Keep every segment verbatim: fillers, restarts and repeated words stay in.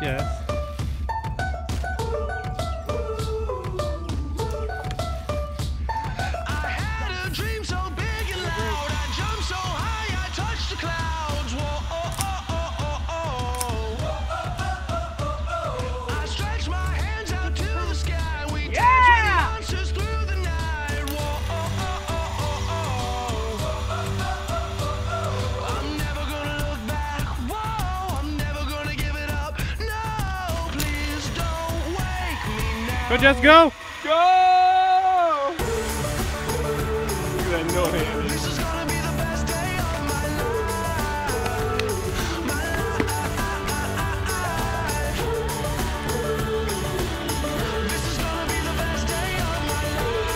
Jess. Go, Jess, go! Go! Look at that no-handed. This is gonna be the best day of my life. My life. This is gonna be the best day of my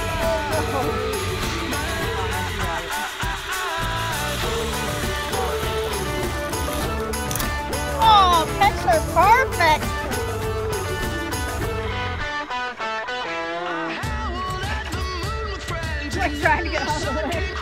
life. Oh, picture perfect! Like trying to get out of the way.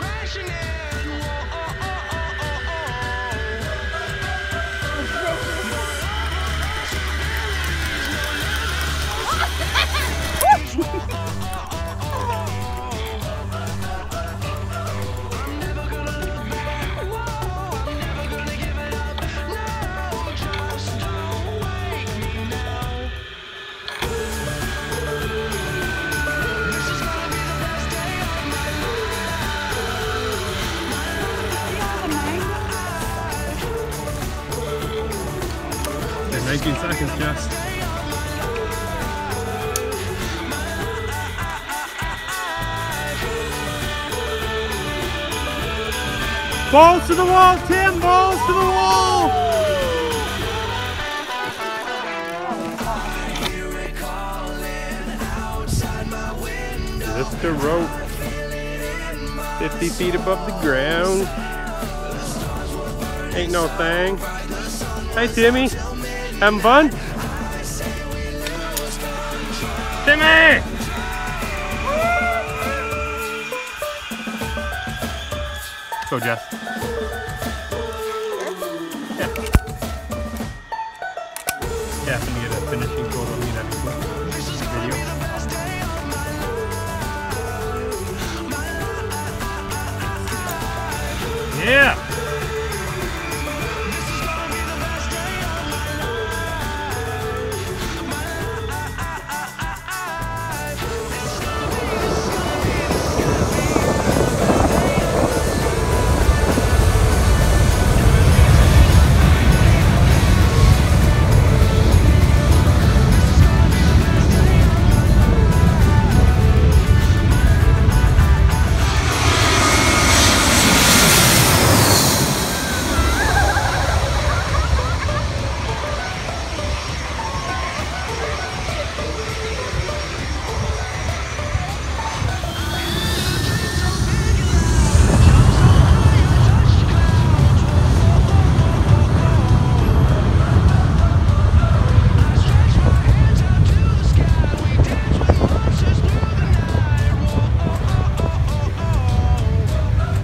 nineteen seconds, Jess. Balls to the wall, Tim! Balls to the wall! Lift the rope. fifty feet above the ground. Ain't no thing. Hey, Timmy. Having fun? Timmy! Go, Jess. Yeah. Yeah, I'm gonna get a finishing photo.